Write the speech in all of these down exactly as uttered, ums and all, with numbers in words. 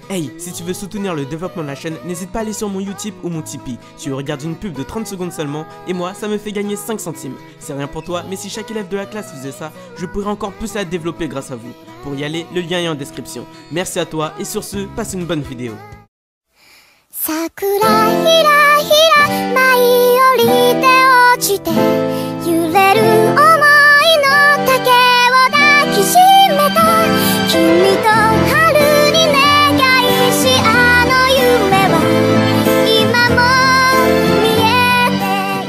Hey, si tu veux soutenir le développement de la chaîne, n'hésite pas à aller sur mon Utip ou mon Tipeee. Tu regardes une pub de trente secondes seulement, et moi, ça me fait gagner cinq centimes. C'est rien pour toi, mais si chaque élève de la classe faisait ça, je pourrais encore plus la développer grâce à vous. Pour y aller, le lien est en description. Merci à toi, et sur ce, passe une bonne vidéo. Sakura hira hira mai orite ochite yureru omoi no take wo dakishimeta kimi to haru ni negai shi ano yume wa ima mo miete.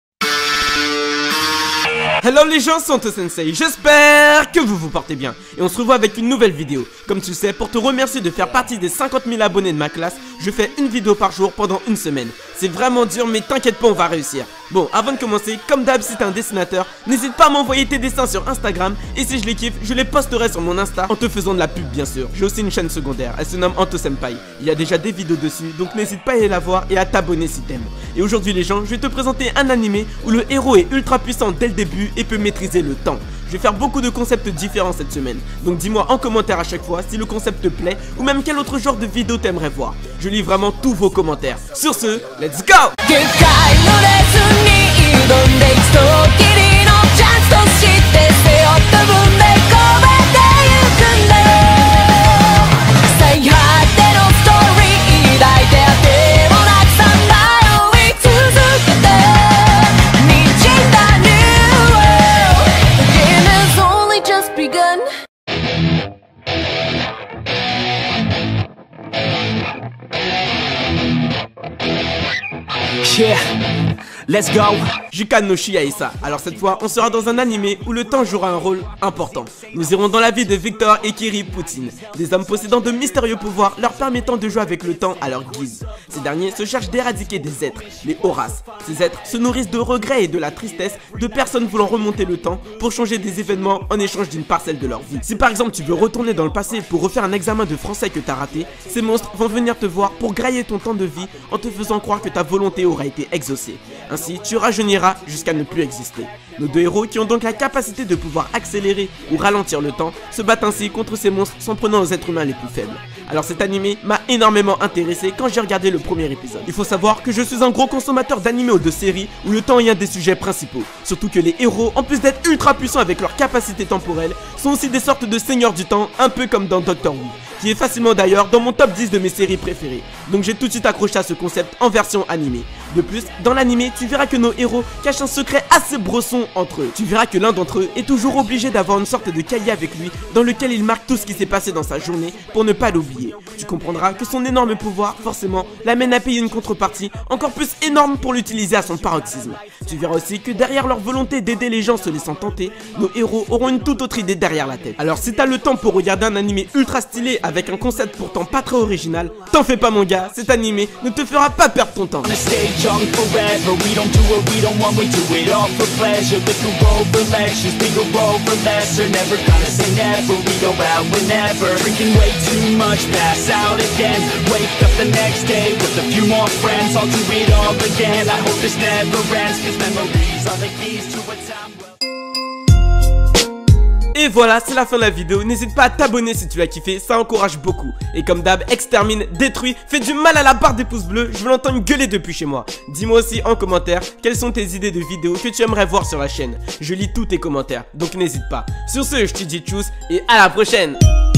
Hello les gens, c'est Anto Sensei, j'espère que vous vous portez bien. Et on se revoit avec une nouvelle vidéo. Comme tu le sais, pour te remercier de faire partie des cinquante mille abonnés de ma classe, je fais une vidéo par jour pendant une semaine. C'est vraiment dur, mais t'inquiète pas, on va réussir. Bon, avant de commencer, comme d'hab, si t'es un dessinateur, n'hésite pas à m'envoyer tes dessins sur Instagram. Et si je les kiffe, je les posterai sur mon Insta en te faisant de la pub, bien sûr. J'ai aussi une chaîne secondaire, elle se nomme Anto Senpai. Il y a déjà des vidéos dessus, donc n'hésite pas à aller la voir et à t'abonner si t'aimes. Et aujourd'hui les gens, je vais te présenter un animé où le héros est ultra puissant dès le début et peut maîtriser le temps. Je vais faire beaucoup de concepts différents cette semaine, donc dis-moi en commentaire à chaque fois si le concept te plaît ou même quel autre genre de vidéo t'aimerais voir. Je lis vraiment tous vos commentaires. Sur ce, let's go! Yeah, let's go. Jukan no Shiaisa. Alors cette fois, on sera dans un animé où le temps jouera un rôle important. Nous irons dans la vie de Victor et Kiri Poutine, des hommes possédant de mystérieux pouvoirs leur permettant de jouer avec le temps à leur guise. Ces derniers se cherchent d'éradiquer des êtres, les Horaces. Ces êtres se nourrissent de regrets et de la tristesse de personnes voulant remonter le temps pour changer des événements en échange d'une parcelle de leur vie. Si par exemple tu veux retourner dans le passé pour refaire un examen de français que t'as raté, ces monstres vont venir te voir pour grailler ton temps de vie en te faisant croire que ta volonté aura été exaucée. Ainsi, tu rajeuniras jusqu'à ne plus exister. Nos deux héros, qui ont donc la capacité de pouvoir accélérer ou ralentir le temps, se battent ainsi contre ces monstres s'en prenant aux êtres humains les plus faibles. Alors cet animé m'a énormément intéressé quand j'ai regardé le premier épisode. Il faut savoir que je suis un gros consommateur d'animés ou de séries où le temps est un des sujets principaux. Surtout que les héros, en plus d'être ultra puissants avec leurs capacités temporelles, sont aussi des sortes de seigneurs du temps, un peu comme dans Doctor Who, qui est facilement d'ailleurs dans mon top dix de mes séries préférées. Donc j'ai tout de suite accroché à ce concept en version animée. De plus, dans l'animé, tu verras que nos héros cachent un secret assez brosson entre eux. Tu verras que l'un d'entre eux est toujours obligé d'avoir une sorte de cahier avec lui dans lequel il marque tout ce qui s'est passé dans sa journée pour ne pas l'oublier. Tu comprendras que son énorme pouvoir, forcément, l'amène à payer une contrepartie encore plus énorme pour l'utiliser à son paroxysme. Tu verras aussi que derrière leur volonté d'aider les gens se laissant tenter, nos héros auront une toute autre idée derrière la tête. Alors si t'as le temps pour regarder un animé ultra stylé avec un concept pourtant pas très original, t'en fais pas mon gars, cet animé ne te fera pas perdre ton temps. Young forever, we don't do what we don't want, we do it all for pleasure. Live through over lectures, bigger over lesser. Never gonna say never, we go out whenever. Drinking way too much, pass out again. Wake up the next day with a few more friends. I'll do it all again, I hope this never ends. Cause memories are the keys to a time well. Et voilà, c'est la fin de la vidéo. N'hésite pas à t'abonner si tu l'as kiffé, ça encourage beaucoup. Et comme d'hab, extermine, détruis, fais du mal à la barre des pouces bleus. Je veux l'entendre gueuler depuis chez moi. Dis-moi aussi en commentaire quelles sont tes idées de vidéos que tu aimerais voir sur la chaîne. Je lis tous tes commentaires, donc n'hésite pas. Sur ce, je te dis tchuss et à la prochaine.